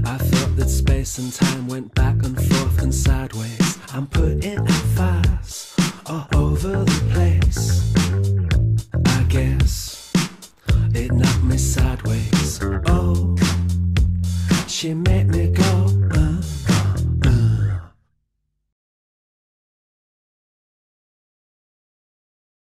I thought that space and time went back and forth and sideways. I'm putting out fires all over the place. I guess it knocked